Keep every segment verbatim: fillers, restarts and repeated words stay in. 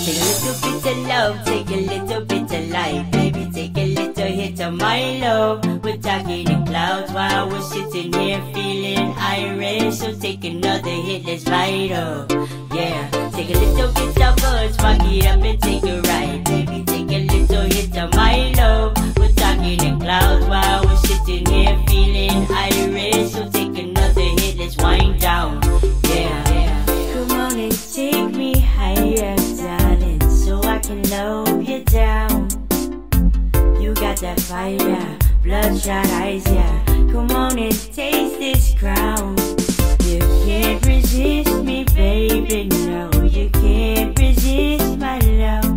Take a little bit of love, take a little bit of light, baby, take a little hit of my love. We're talking in clouds while we're sitting here feeling irate. So take another hit, let's light up, yeah. Take a little bit of us, fuck it up and take a ride, baby, take a little hit of my love. We're talking in clouds while we're sitting here feeling irate. So take another hit, let's wind down, yeah, yeah. Come on and take me higher, darling, so I can love you down. You got that fire, bloodshot eyes, yeah. Come on and taste this crown. You can't resist me, baby, no. You can't resist my love.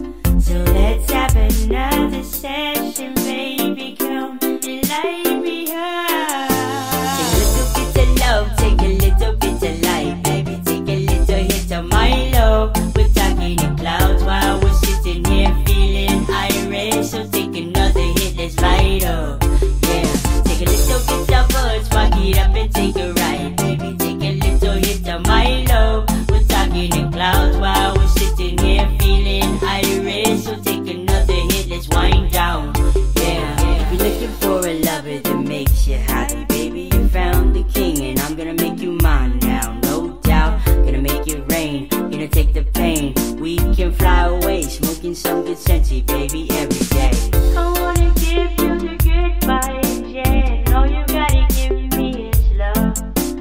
So let's have another session, baby, come and light me up. Take a little bit of love, take a little bit of light, baby, take a little hit of my love. We're talking in clouds while we're sitting here feeling irate. So take another hit, let's light up, yeah. Take a little bit of us, fuck it up and take a ride, baby, take a little hit of my love. We're talking in clouds while we're sitting here feeling irate. So take another hit, let's wind down, yeah. If you're looking for a lover that makes you happy, baby, you found the king, and I'm gonna make you mine now, no doubt. Gonna make it rain, gonna take the pain. We can fly away, smoking some good scentsy, baby, every day. I wanna give you the good vibes, yeah, and all you gotta give me is love.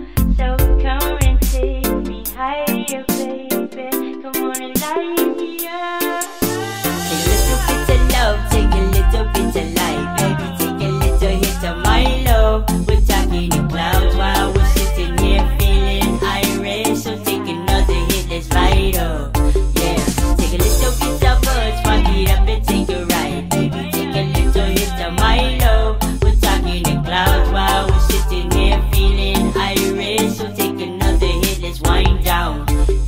So come and take me higher, baby, come on and light me up. Take a little bit of love, take a little bit of light, baby, take a little hit of my love. We're talking in clouds while we're sitting here feeling irate. So take another hit, let's light up, yeah. Take a little bit of us, fuck it up and take a ride, baby, take a little hit of my love. We're talking in clouds while we're sitting here feeling irate. So take another hit, let's wind down,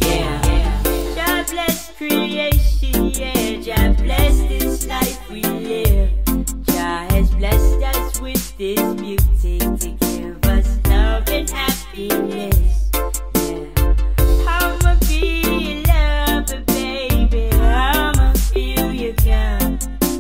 yeah. God bless creation, yeah. God bless this life we live. God has blessed us with this beauty to give us love and happiness, yeah. I'ma be your lover, baby, I'ma feel you come.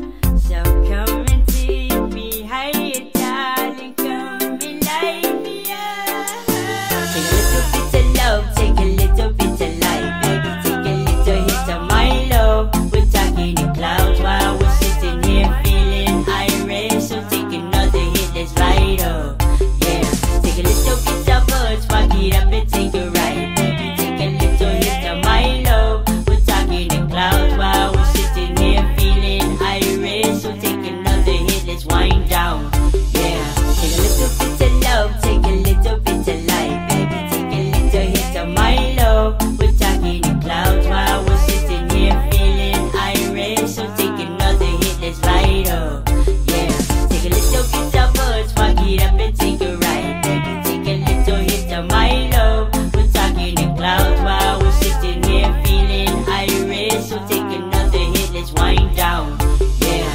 So come and take me higher, darling, come and light me up. Take a little bit of love, take a little bit of light, baby, take a little hit of my love. We're talking in clouds while we're sitting here feeling irate. So take another hit, let's light up, yeah. Take a little bit of us, fuck it up and take a ride, baby, take a little hit of my love. We're talking in clouds while we're sitting here feeling irate. So take another hit, let's wind down, yeah. Take a little bit of love, take a little bit of light, baby, take a little hit of my love. We're talking in clouds while we're sitting here feeling irate. So take another hit, let's light up, yeah. Take a little bit of us, fuck it up and take a ride, baby, take a little hit of my love. We're talking in clouds while we're sitting here feeling irate. So take another hit, let's wind down, yeah.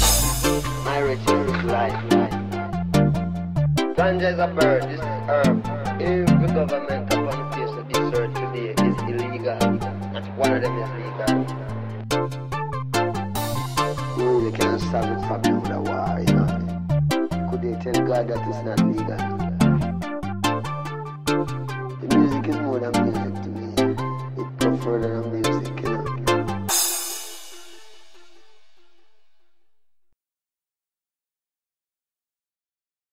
My regime is life. Ganja is a bird, this is herb. If the government upon the face of this earth today is illegal, and one of them is legal, we really can't stop it from doing the war, you know. Could they tell God that it's not legal? The music is more than music to me. It prefer than music, you know.